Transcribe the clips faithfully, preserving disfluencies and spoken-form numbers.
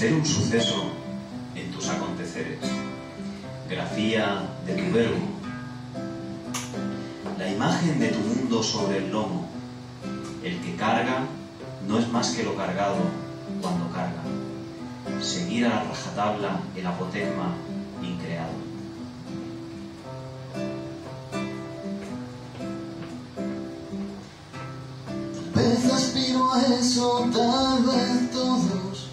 ser un suceso en tus aconteceres, grafía de tu verbo, la imagen de tu mundo sobre el lomo. El que carga no es más que lo cargado cuando carga. Seguir a la rajatabla el apotegma increado. Tal vez aspiro a eso, tal vez todos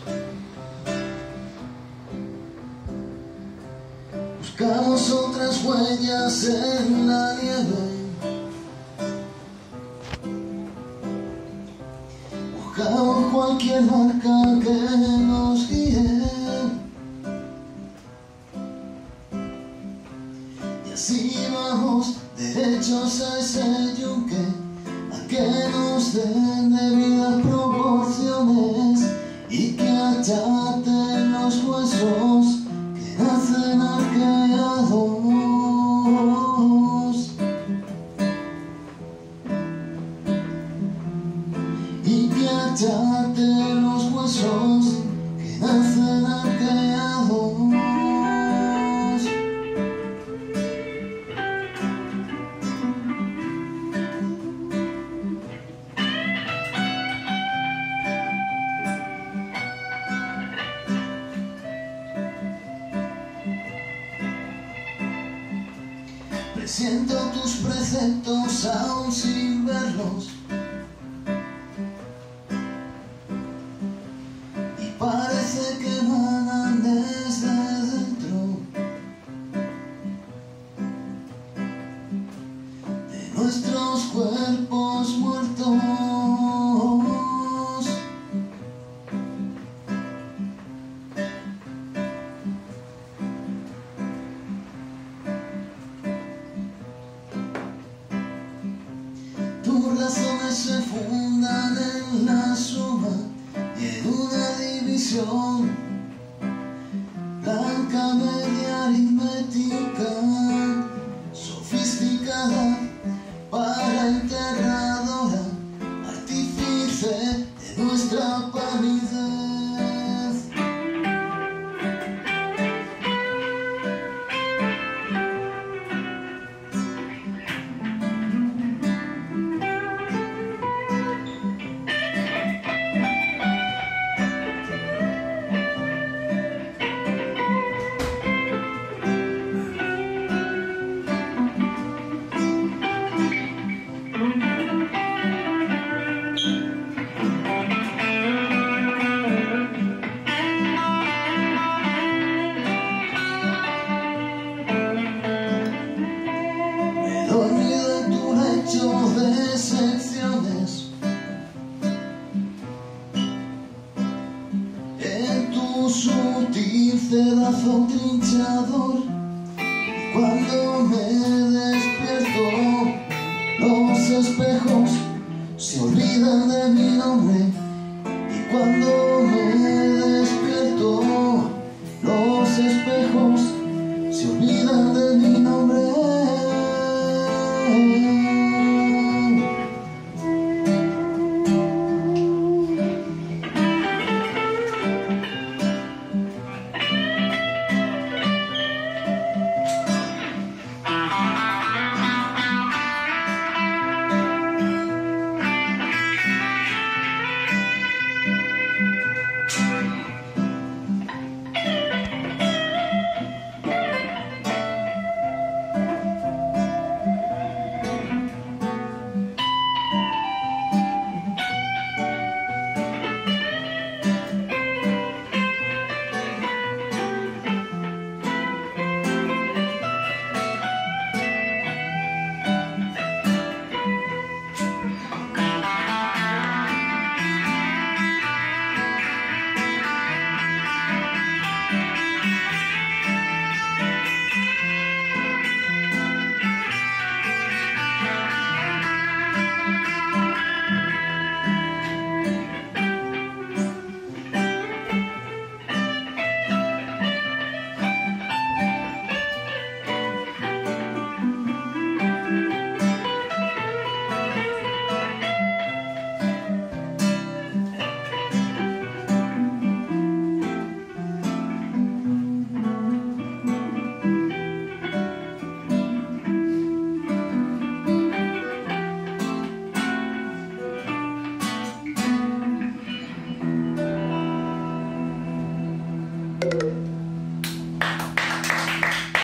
buscamos otras huellas en la nieve, buscamos cualquier marca que nos guíe, y así vamos derechos a ese yunque, a que nos den debidas proporciones y que achaten los huesos que nacen arqueados, y que achaten los huesos que nacen arqueados. Presiento tus preceptos aún sin verlos, y parece que emanan desde dentro de nuestros cuerpos muertos. Tus razones se fundan en la suma y en una división blanca, media, aritmética, sofisticada, para enterradora, artífice de nuestra palidez. Dormido en tu lecho de secciones, en tu sutil cedazo trinchador, y cuando me despierto los espejos se olvidan de mi nombre, y cuando me despierto los espejos se olvidan de mi nombre.